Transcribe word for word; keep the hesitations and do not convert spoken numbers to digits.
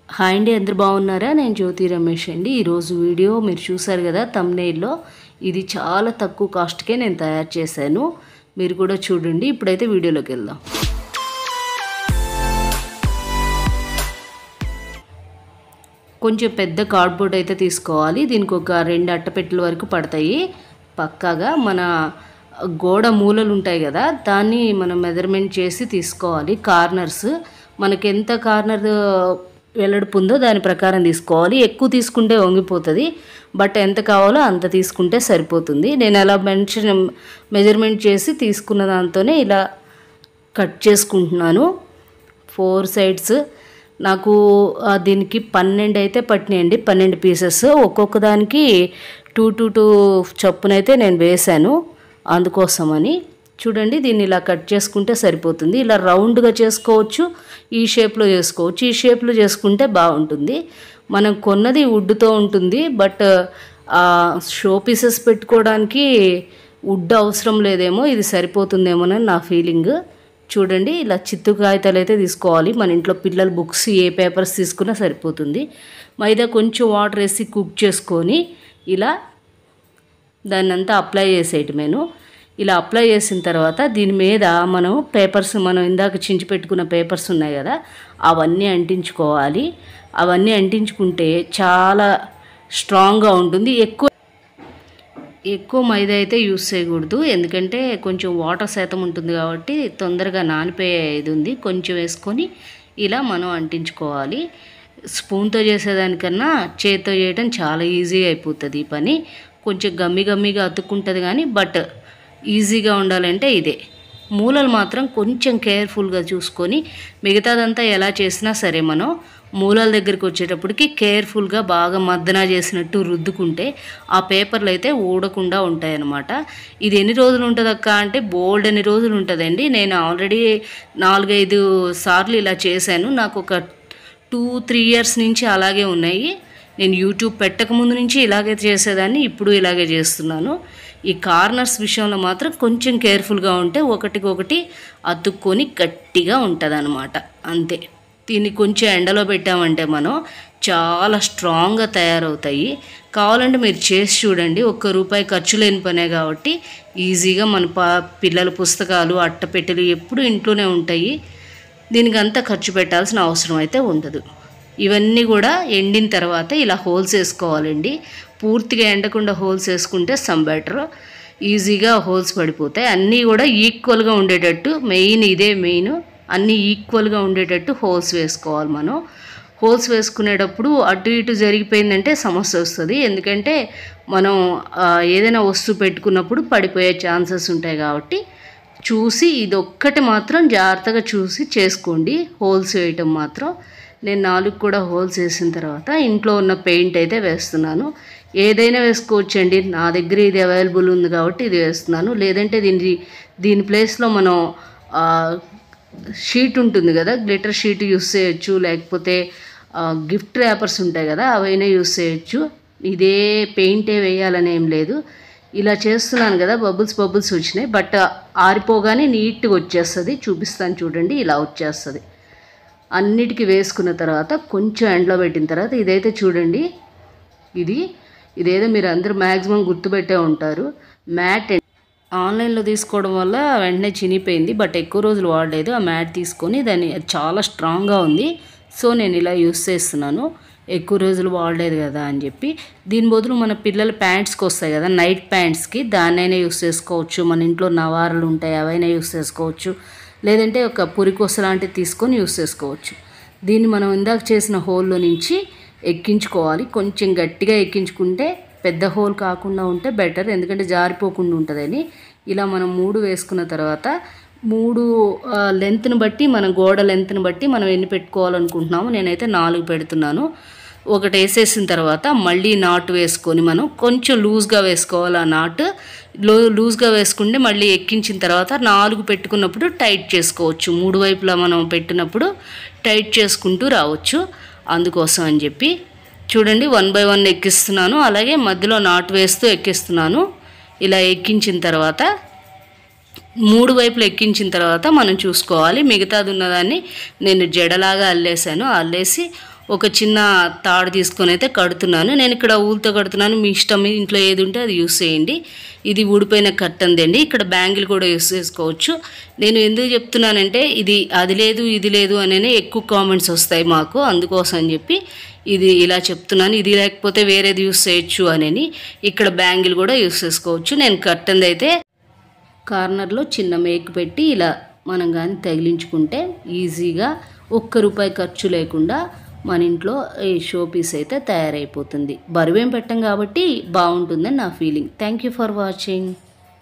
Hi అండి, అందరూ బాగున్నారా? నేను జ్యోతి రమేష్ అండి. ఈరోజు వీడియో మీరు చూసారు కదా థంబ్నెయిల్లో, ఇది చాలా తక్కువ కాస్ట్కే నేను తయారు చేశాను. మీరు కూడా చూడండి. ఇప్పుడైతే వీడియోలోకి వెళ్దాం. కొంచెం పెద్ద కార్డ్బోర్డ్ అయితే తీసుకోవాలి. దీనికి ఒక రెండు అట్టపెట్టెల వరకు పడతాయి. పక్కాగా మన గోడ మూలలు ఉంటాయి కదా, దాన్ని మనం మెజర్మెంట్ చేసి తీసుకోవాలి. కార్నర్స్ మనకి ఎంత కార్నర్ వెల్లడిపు ఉందో దాని ప్రకారం తీసుకోవాలి. ఎక్కువ తీసుకుంటే వంగిపోతుంది, బట్ ఎంత కావాలో అంత తీసుకుంటే సరిపోతుంది. నేను అలా మెన్షన్ మెజర్మెంట్ చేసి తీసుకున్న దాంతోనే ఇలా కట్ చేసుకుంటున్నాను. ఫోర్ సైడ్స్ నాకు దీనికి పన్నెండు అయితే పట్టినాయండి, పన్నెండు పీసెస్. ఒక్కొక్క దానికి టూ టూ టూ చొప్పునైతే నేను వేశాను. అందుకోసమని చూడండి, దీన్ని ఇలా కట్ చేసుకుంటే సరిపోతుంది. ఇలా రౌండ్గా చేసుకోవచ్చు, ఈ షేప్లో చేసుకోవచ్చు. ఈ షేప్లో చేసుకుంటే బాగుంటుంది. మనం కొన్నది వుడ్తో ఉంటుంది, బట్ షో పీసెస్ పెట్టుకోవడానికి వుడ్ అవసరం లేదేమో, ఇది సరిపోతుందేమోనని నా ఫీలింగ్. చూడండి, ఇలా చిత్తు కాగితాలు అయితే తీసుకోవాలి. మన ఇంట్లో పిల్లల బుక్స్ ఏ పేపర్స్ తీసుకున్నా సరిపోతుంది. మైదా కొంచెం వాటర్ వేసి కుక్ చేసుకొని ఇలా దాన్ని అంతా అప్లై చేసేయటమేను. ఇలా అప్లై చేసిన తర్వాత దీని మీద మనం పేపర్స్, మనం ఇందాక చించి పెట్టుకున్న పేపర్స్ ఉన్నాయి కదా, అవన్నీ అంటించుకోవాలి. అవన్నీ అంటించుకుంటే చాలా స్ట్రాంగ్గా ఉంటుంది. ఎక్కువ ఎక్కువ మైదా అయితే యూస్ చేయకూడదు, ఎందుకంటే కొంచెం వాటర్ శాతం ఉంటుంది కాబట్టి తొందరగా నానిపోయే ఇది ఉంది. కొంచెం వేసుకొని ఇలా మనం అంటించుకోవాలి. స్పూన్తో చేసేదానికన్నా చేతితో చేయడం చాలా ఈజీగా అయిపోతుంది ఈ పని. కొంచెం గమ్మి గమ్మిగా అతుక్కుంటుంది కానీ, బట్ ఈజీగా ఉండాలంటే ఇదే. మూలలు మాత్రం కొంచెం కేర్ఫుల్గా చూసుకొని, మిగతాదంతా ఎలా చేసినా సరే మనం మూలల దగ్గరికి వచ్చేటప్పటికి కేర్ఫుల్గా బాగా మద్దన చేసినట్టు రుద్దుకుంటే ఆ పేపర్లు అయితే ఊడకుండా ఉంటాయన్నమాట. ఇది ఎన్ని రోజులు ఉంటుంది అక్క అంటే, బోల్డ్ ఎన్ని రోజులు ఉంటుందండి. నేను ఆల్రెడీ నాలుగైదు సార్లు ఇలా చేశాను. నాకు ఒక టూ త్రీ ఇయర్స్ నుంచి అలాగే ఉన్నాయి. నేను యూట్యూబ్ పెట్టకముందు నుంచి ఇలాగే చేసేదాన్ని, ఇప్పుడు ఇలాగే చేస్తున్నాను. ఈ కార్నర్స్ విషయంలో మాత్రం కొంచెం కేర్ఫుల్గా ఉంటే ఒకటికొకటి అతుక్కొని గట్టిగా ఉంటుంది అన్నమాట. అంతే. దీన్ని కొంచెం ఎండలో పెట్టామంటే మనం చాలా స్ట్రాంగ్గా తయారవుతాయి. కావాలంటే మీరు చేసి చూడండి. ఒక్క రూపాయి ఖర్చు లేని పనే కాబట్టి ఈజీగా మన పా పిల్లల పుస్తకాలు, అట్టపెట్టెలు ఎప్పుడు ఇంట్లోనే ఉంటాయి. దీనికి అంతా ఖర్చు పెట్టాల్సిన అవసరం అయితే ఉండదు. ఇవన్నీ కూడా ఎండిన తర్వాత ఇలా హోల్స్ వేసుకోవాలండి. పూర్తిగా ఎండకుండా హోల్స్ వేసుకుంటే సమ్ బెటర్, ఈజీగా హోల్స్ పడిపోతాయి. అన్నీ కూడా ఈక్వల్గా ఉండేటట్టు, మెయిన్ ఇదే మెయిన్, అన్నీ ఈక్వల్గా ఉండేటట్టు హోల్స్ వేసుకోవాలి. మనం హోల్స్ వేసుకునేటప్పుడు అటు ఇటు జరిగిపోయిందంటే సమస్య వస్తుంది. ఎందుకంటే మనం ఏదైనా వస్తువు పెట్టుకున్నప్పుడు పడిపోయే ఛాన్సెస్ ఉంటాయి కాబట్టి చూసి, ఇదొక్కటి మాత్రం జాగ్రత్తగా చూసి చేసుకోండి హోల్స్ వేయటం మాత్రం. నేను నాలుగు కూడా హోల్స్ వేసిన తర్వాత ఇంట్లో ఉన్న పెయింట్ అయితే వేస్తున్నాను. ఏదైనా వేసుకోవచ్చండి, నా దగ్గర ఇది అవైలబుల్ ఉంది కాబట్టి ఇది వేస్తున్నాను. లేదంటే దీని దీని ప్లేస్లో మనం షీట్ ఉంటుంది కదా, గ్లిటర్ షీట్ యూస్ చేయొచ్చు, లేకపోతే గిఫ్ట్ ర్యాపర్స్ ఉంటాయి కదా, అవైనా యూస్ చేయొచ్చు. ఇదే పెయింటే వేయాలని ఏం లేదు. ఇలా చేస్తున్నాను కదా, బబుల్స్ బబుల్స్ వచ్చినాయి, బట్ ఆరిపోగానే నీట్గా వచ్చేస్తుంది. చూపిస్తాను చూడండి, ఇలా వచ్చేస్తుంది. అన్నిటికీ వేసుకున్న తర్వాత కొంచెం ఎండలో పెట్టిన తర్వాత ఇదైతే చూడండి, ఇది ఇదేదో మీరు అందరూ మ్యాక్సిమం గుర్తుపెట్టే ఉంటారు, మ్యాట్. ఆన్లైన్లో తీసుకోవడం వల్ల వెంటనే చినిపోయింది, బట్ ఎక్కువ రోజులు వాడలేదు. ఆ మ్యాట్ తీసుకొని దాన్ని చాలా స్ట్రాంగ్గా ఉంది, సో నేను ఇలా యూస్ చేస్తున్నాను. ఎక్కువ రోజులు వాడలేదు కదా అని చెప్పి. దీని బదులు మన పిల్లల ప్యాంట్స్కి వస్తాయి కదా, నైట్ ప్యాంట్స్కి, దాన్నైనా యూస్ చేసుకోవచ్చు. మన ఇంట్లో నవారులు ఉంటాయి, అవైనా యూస్ చేసుకోవచ్చు. లేదంటే ఒక పురికొస లాంటివి తీసుకొని యూస్ చేసుకోవచ్చు. దీన్ని మనం ఇందాక చేసిన హోల్లో నుంచి ఎక్కించుకోవాలి. కొంచెం గట్టిగా ఎక్కించుకుంటే పెద్ద హోల్ కాకుండా ఉంటే బెటర్, ఎందుకంటే జారిపోకుండా ఉంటుందని. ఇలా మనం మూడు వేసుకున్న తర్వాత మూడు లెంత్ని బట్టి, మన గోడ లెంత్ని బట్టి మనం ఎన్ని పెట్టుకోవాలనుకుంటున్నాము. నేనైతే నాలుగు పెడుతున్నాను. ఒకటి వేసేసిన తర్వాత మళ్ళీ నాటు వేసుకొని మనం కొంచెం లూజ్గా వేసుకోవాలి. ఆ నాటు లో లూజ్గా వేసుకుంటే మళ్ళీ ఎక్కించిన తర్వాత నాలుగు పెట్టుకున్నప్పుడు టైట్ చేసుకోవచ్చు. మూడు వైపులా మనం పెట్టినప్పుడు టైట్ చేసుకుంటూ రావచ్చు. అందుకోసం అని చెప్పి చూడండి, వన్ బై వన్ ఎక్కిస్తున్నాను. అలాగే మధ్యలో నాటు వేస్తూ ఎక్కిస్తున్నాను. ఇలా ఎక్కించిన తర్వాత మూడు వైపులు ఎక్కించిన తర్వాత మనం చూసుకోవాలి. మిగతాది ఉన్నదాన్ని నేను జడలాగా అల్లేసాను. అల్లేసి ఒక చిన్న తాడు తీసుకొని అయితే కడుతున్నాను. నేను ఇక్కడ ఊలుతో కడుతున్నాను. మీ ఇష్టం, ఇంట్లో ఏది ఉంటే అది యూస్ చేయండి. ఇది ఊడిపోయిన కట్టంది అండి. ఇక్కడ బ్యాంగిల్ కూడా యూస్ చేసుకోవచ్చు. నేను ఎందుకు చెప్తున్నానంటే ఇది అది లేదు ఇది లేదు అనే ఎక్కువ కామెంట్స్ వస్తాయి మాకు, అందుకోసం అని చెప్పి ఇది ఇలా చెప్తున్నాను. ఇది లేకపోతే వేరేది యూస్ చేయొచ్చు అని. ఇక్కడ బ్యాంగిల్ కూడా యూస్ చేసుకోవచ్చు. నేను కట్టంది అయితే కార్నర్లో చిన్న మేక్ పెట్టి ఇలా మనం కానీ తగిలించుకుంటే ఈజీగా ఒక్క రూపాయి ఖర్చు లేకుండా మన ఇంట్లో ఈ షో పీస్ అయితే తయారైపోతుంది. బరువేం పెట్టం కాబట్టి బాగుంటుందని నా feeling. Thank you for watching.